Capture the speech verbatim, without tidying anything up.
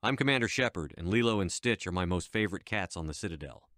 I'm Commander Shepard, and Lilo and Stitch are my most favorite cats on the Citadel.